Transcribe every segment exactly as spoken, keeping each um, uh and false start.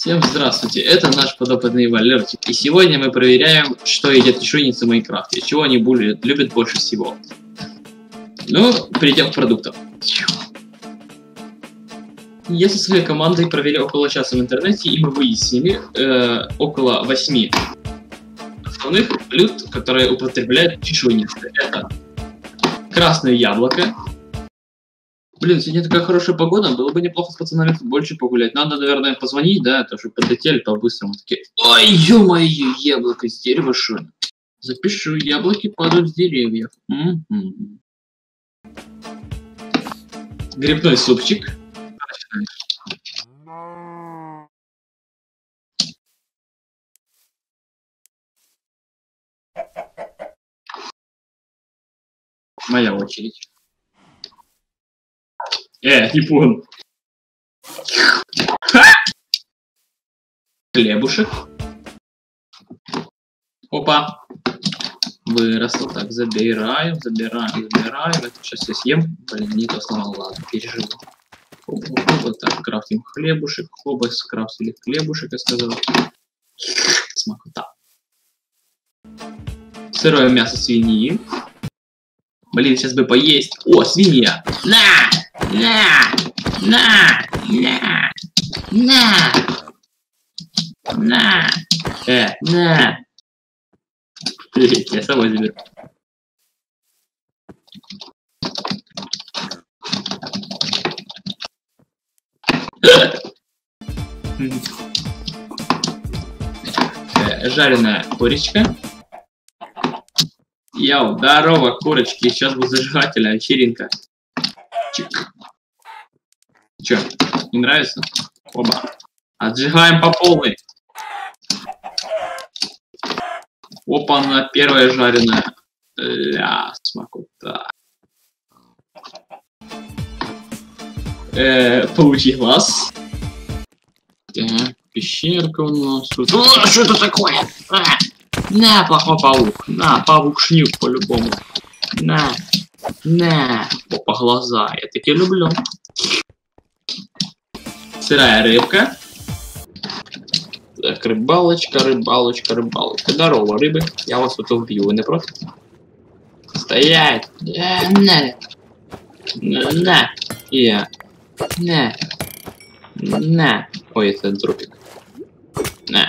Всем здравствуйте, это наш подопытный Валерчик, и сегодня мы проверяем, что едят кишуницы в Майнкрафте, чего они любят, любят больше всего. Ну, перейдем к продуктам. Я со своей командой провели около часа в интернете, и мы выяснили э, около восьми основных блюд, которые употребляют кишуницы. Это красное яблоко. Блин, сегодня такая хорошая погода, было бы неплохо с пацанами больше погулять. Надо, наверное, позвонить, да, то, чтобы подлетели по-быстрому. Такие, ой, ё-моё, яблоко с дерева, шо ли? Запишу, яблоки падают с деревьев. М-м-м. Грибной супчик. Моя очередь. Э, не понял. Хлебушек. Опа. Выросло. Так, забираем, забираем, забираем. Это сейчас я съем. Блин, не то сломал, ладно, переживу. Вот так, крафтим хлебушек. Оба скрафтили хлебушек, я сказал. Смакота. Сырое мясо свиньи. Блин, сейчас бы поесть. О, свинья. На! На! На! На! На! На! Э, на! Я с собой заберу. Жареная курочка. Йоу, здорово, курочки. Сейчас будет зажигательная вечеринка. Чик. Чё, не нравится? Оба. Отжигаем по полной. Опа, она первая жареная. Ля, смакота. Э, получи глаз. Так, пещерка у нас тут. О, что это такое? А, на, плохой паук. На, паук-шнюк по-любому. На, на. Опа, глаза. Я таки люблю. Сырая рыбка. Так, рыбалочка, рыбалочка, рыбалочка. Здорово, рыбы. Я вас тут убью, вы не против? Стоять! На! На! На! Я! На! На! Ой, это дропик. На!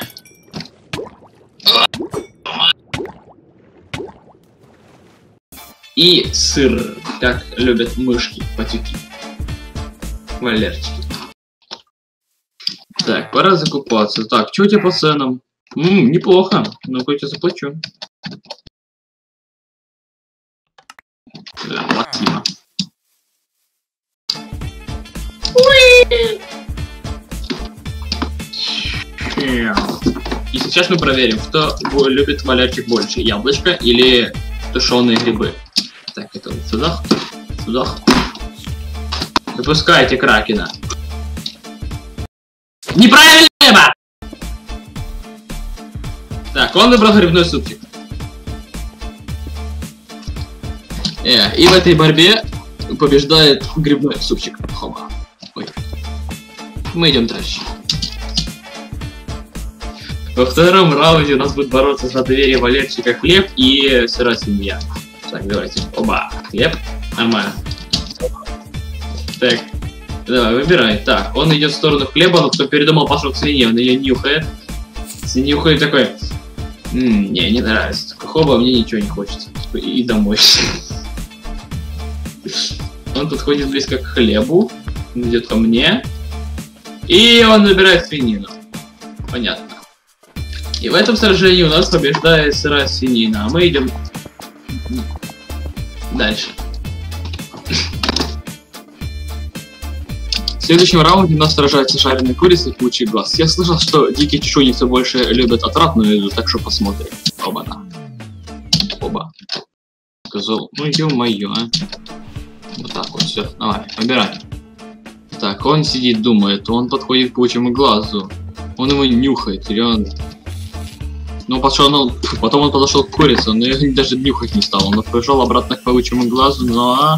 И сыр, как любят мышки, патюки. Валерчики. Так, пора закупаться. Так, что у тебя по ценам? Ммм, неплохо. Ну-ка, я тебе заплачу. Да, спасибо. И сейчас мы проверим, кто любит Валерчик больше. Яблочко или тушеные грибы. Так, это вот сюда. Сюда. Выпускайте кракена. Неправильно! Так, он выбрал грибной супчик. Э, и в этой борьбе побеждает грибной супчик. Хоба. Ой. Мы идем дальше. Во втором раунде у нас будет бороться за доверие Валерчика хлеб и сырая свинья. Так, давайте. Оба. Хлеб. Нормально. Так. Давай, выбирай. Так, он идет в сторону хлеба, но кто передумал, пошел к свинье, он ее нюхает. Нюхает такой. М-м, не, не нравится. Хоба, мне ничего не хочется. И домой. Он подходит близко к хлебу. Идет ко мне. И он выбирает свинину. Понятно. И в этом сражении у нас побеждает сырая свинина. А мы идем дальше. В следующем раунде у нас сражается жареная курица и паучий глаз. Я слышал, что дикие чешуйницы больше любят отратную еду, так что посмотрим. Оба-на. Оба. Сказал, ну ё-моё, а. Вот так вот, все. Давай, выбирай. Так, он сидит, думает, он подходит к паучьему глазу. Он его нюхает, или он... Ну, пошел, ну, потом он подошел к курице, но ее даже нюхать не стал. Он пришел обратно к паучьему глазу, но...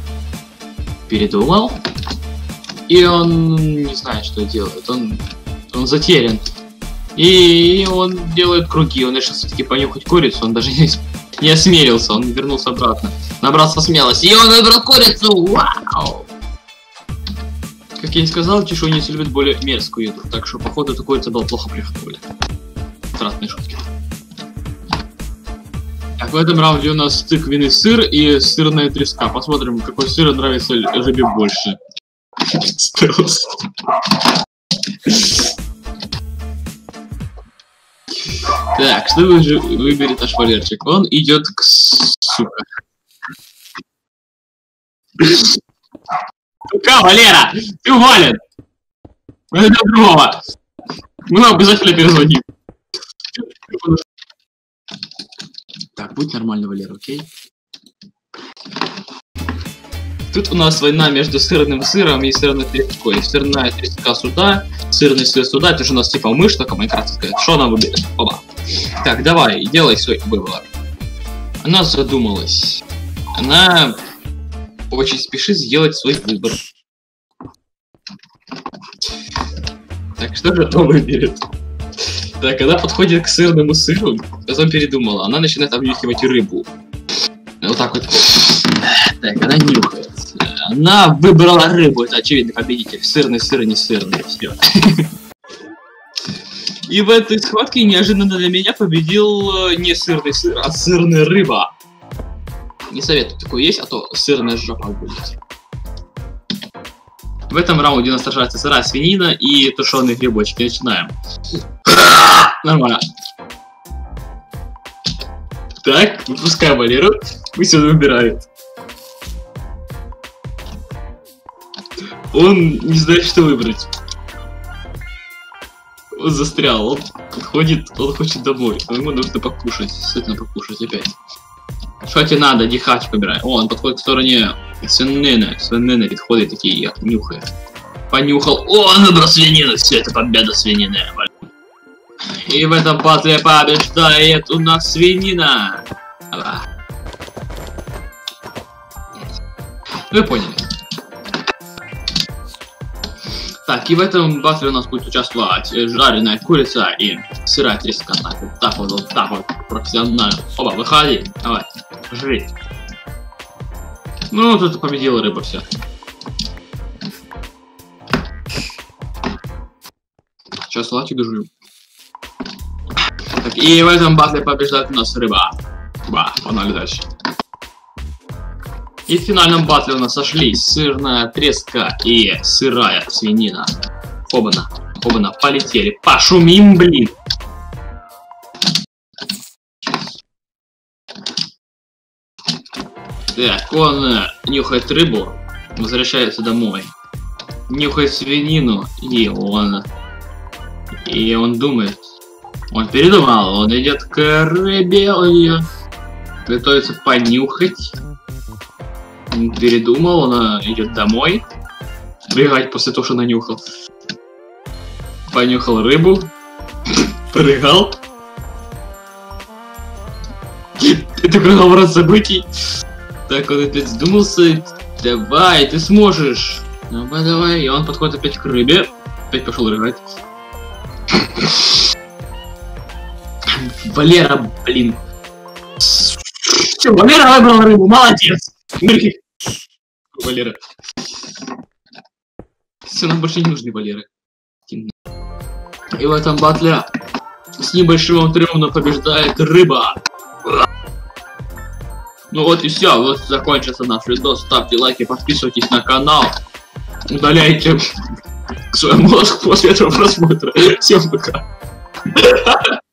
Передумал. И он не знает, что делает. Он Он затерян. И он делает круги. Он решил все-таки понюхать курицу. Он даже не, не осмелился. Он вернулся обратно. Набрался смелости. И он выбрал курицу. Вау! Как я и сказал, чешуйницы любят более мерзкую еду. Так что, походу, эта курица была плохо приготовлена. Тратные шутки. Так, в этом раунде у нас тыквенный сыр и сырная треска. Посмотрим, какой сыр нравится рыбе больше. Так, что выберет наш Валерчик? Он идет к сука. Сука, Валера! Ты уволен! Это другого! Мы обязательно перезвоним. Так, будь нормально, Валера, окей? Тут у нас война между сырным сыром и сырной треской. Сырная треска сюда, сырный сыр сюда. Это же у нас типа мышь, только Майнкрафт сказать. Что она выберет? Оба. Так, давай, делай свой выбор. Она задумалась. Она очень спешит сделать свой выбор. Так, что же она выберет? Так, она подходит к сырному сыру, потом передумала. Она начинает обнюхивать рыбу. Вот так вот. Так, она нюхает. Она выбрала рыбу, это очевидный победитель. Сырный сыр, не сырный. Все. И в этой схватке неожиданно для меня победил не сырный сыр, а сырная рыба. Не советую такое есть, а то сырная жопа будет. В этом раунде у нас сражается сырая свинина и тушеные грибочки. Начинаем. Нормально. Так, выпускаем Валеру. Пусть он выбирает. Он не знает, что выбрать. Он застрял. Он подходит, он хочет домой. Но ему нужно покушать. Действительно покушать опять. Что тебе надо? Дихач выбирай. О, он подходит к стороне свинины. Свинины подходят такие, нюхает. Понюхал. О, он выбрал свинину. Все, это победа свинины. И в этом батле побеждает у нас свинина. Вы поняли. Так, и в этом батле у нас будет участвовать жареная курица и сырая треска. Так, вот так вот, вот так вот, профессионально. Оба, выходи, давай, жри. Ну, тут победила рыба, все. Сейчас салатик дожую. Так, и в этом батле побеждает у нас рыба. Ба, погнали дальше. И в финальном батле у нас сошлись сырная треска и сырая свинина. Оба-на, оба-на, полетели. Пошумим, блин. Так, он нюхает рыбу, возвращается домой. Нюхает свинину, и он... И он думает. Он передумал, он идет к рыбе, он ее готовится понюхать. Он передумал, он идет домой. Прыгать после того, что нанюхал. Понюхал рыбу. Прыгал. Это круговорот событий. Так, он опять задумался. Давай, ты сможешь. Давай, давай. И он подходит опять к рыбе. Опять пошел рыгать. Валера, блин. Все, Валера выбрал рыбу, молодец. Валера. Все, нам больше не нужны Валеры. И в этом батле с небольшим отрывом побеждает рыба. Ну вот и все, вот закончился наш видос. Ставьте лайки, подписывайтесь на канал. Удаляйте свой мозг после этого просмотра. Всем пока.